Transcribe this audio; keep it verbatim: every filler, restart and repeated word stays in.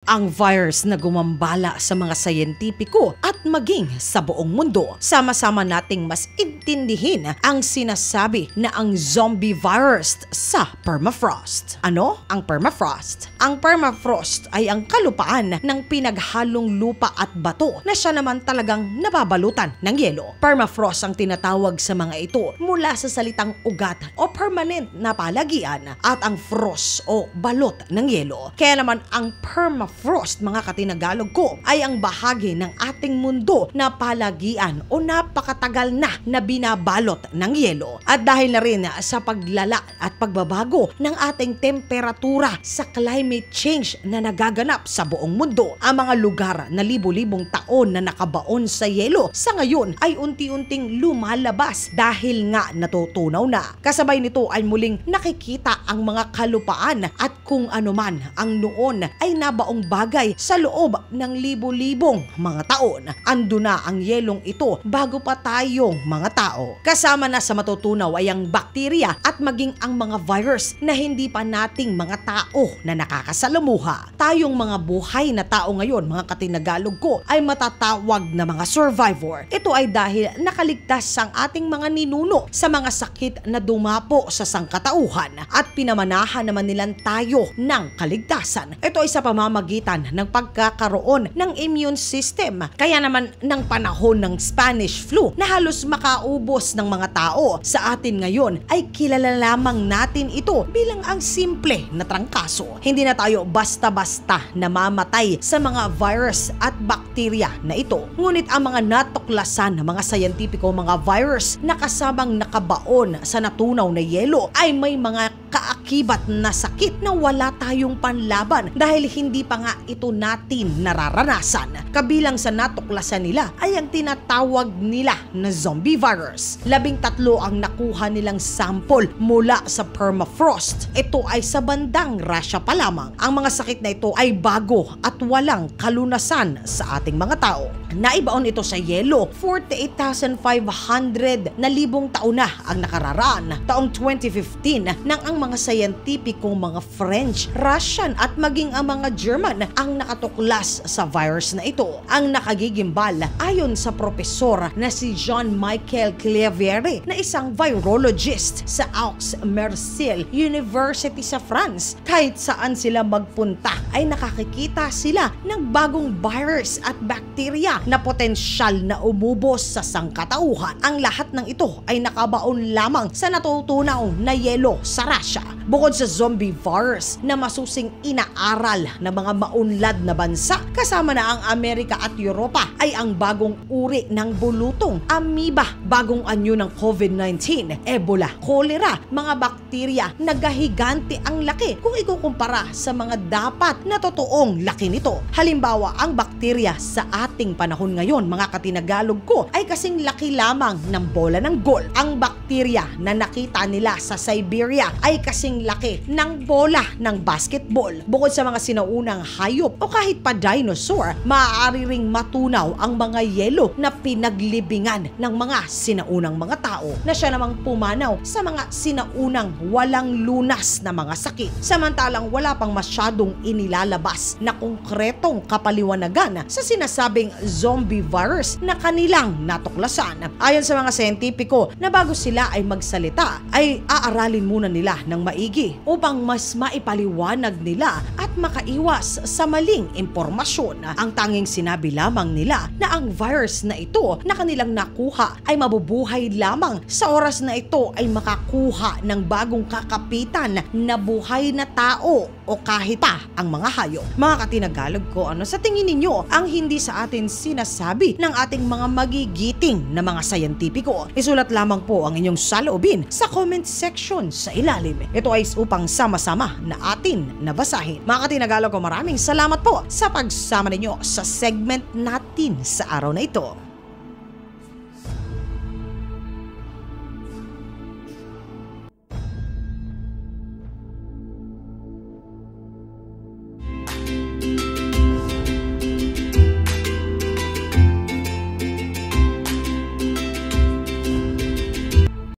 ang virus na gumambala sa mga sayentipiko at maging sa buong mundo. Sama-sama nating mas intindihin ang sinasabi na ang zombie virus sa permafrost. Ano ang permafrost? Ang permafrost ay ang kalupaan ng pinaghalong lupa at bato na siya naman talagang nababalutan ng yelo. Permafrost ang tinatawag sa mga ito mula sa salitang ugat o permanent na palagian at ang frost o balot ng yelo. Kaya naman ang permafrost, mga katinagalog ko, ay ang bahagi ng ating mundo na palagian o napakatagal na na binabalot ng yelo. At dahil na rin sa paglala at pagbabago ng ating temperatura sa climate change na nagaganap sa buong mundo, ang mga lugar na libo-libong taon na nakabaon sa yelo sa ngayon ay unti-unting lumalabas dahil nga natutunaw na. Kasabay nito ay muling nakikita ang mga kalupaan at kung anuman ang noon ay nabaong bagay sa loob ng libo-libong mga taon. Ando na ang yelong ito bago pa tayong mga tao. Kasama na sa matutunaw ay ang bakterya at maging ang mga virus na hindi pa nating mga tao na nakakasalamuha. Tayong mga buhay na tao ngayon, mga katinagalog ko, ay matatawag na mga survivor. Ito ay dahil nakaligtas ang ating mga ninuno sa mga sakit na dumapo sa sangkatauhan at pinamanahan naman nilang tayo ng kaligtasan. Ito ay sa pamamagitan ng pagkakaroon ng immune system. Kaya naman ng panahon ng Spanish flu na halos makaubos ng mga tao, sa atin ngayon ay kilala lamang natin ito bilang ang simple na trangkaso. Hindi na tayo basta-basta namamatay sa mga virus at bakterya na ito. Ngunit ang mga natuklasan ng mga sayentipiko, mga virus na kasamang nakabaon sa natunaw na yelo ay may mga kaakibat na sakit na wala tayong panlaban dahil hindi pa nga ito natin nararanasan. Kabilang sa natuklasan nila ay ang tinatawag nila na zombie virus. Labing tatlo ang nakuha nilang sample mula sa permafrost. Ito ay sa bandang Russia pa lamang. Ang mga sakit na ito ay bago at walang kalunasan sa ating mga tao. Naibaon ito sa yelo forty-eight thousand five hundred na libong taon na ang nakararaan. Taong twenty fifteen nang ang mga sayentipikong mga French, Russian at maging ang mga German ang nakatuklas sa virus na ito. Ang nakagigimbal ayon sa propesor na si Jean-Michel Claviere na isang virologist sa Aix-Marseille University sa France. Kahit saan sila magpunta ay nakakikita sila ng bagong virus at bakterya na potensyal na umubos sa sangkatauhan. Ang lahat ng ito ay nakabaon lamang sa natutunaw na yelo sa Russia. Bukod sa zombie virus na masusing inaaral ng mga maunlad na bansa, kasama na ang Amerika at Europa, ay ang bagong uri ng bulutong, amoeba, bagong anyo ng COVID nineteen, Ebola, cholera, mga bakterya na gahiganti ang laki kung ikukumpara sa mga dapat na totoong laki nito. Halimbawa, ang bakterya sa ating panahon ngayon, mga katinagalog ko, ay kasing laki lamang ng bola ng gol. Ang bakterya na nakita nila sa Siberia ay kasing laki ng bola ng basketball. Bukod sa mga sinaunang hayop o kahit pa dinosaur, maaari ring matunaw ang mga yelo na pinaglibingan ng mga sinaunang mga tao na siya namang pumanaw sa mga sinaunang walang lunas na mga sakit. Samantalang wala pang masyadong inilalabas na konkretong kapaliwanagan sa sinasabing zombie virus na kanilang natuklasan. Ayon sa mga siyentipiko na bago sila ay magsalita, ay aaralin muna nila ng maigi upang mas maipaliwanag nila at makaiwas sa maling impormasyon. Ang tanging sinabi lamang nila na ang virus na ito na kanilang nakuha ay mabubuhay lamang sa oras na ito ay makakuha ng bagong kakapitan na buhay na tao o kahit pa ang mga hayop. Mga katinagalog ko, ano sa tingin ninyo ang hindi sa atin sinasabi ng ating mga magigiting na mga sayentipiko? Isulat lamang po ang inyong saloobin sa comment section sa ilalim. Ito ay upang sama-sama na atin nabasahin. Mga katinagalog ko, maraming salamat po sa pagsama ninyo sa segment natin sa araw na ito.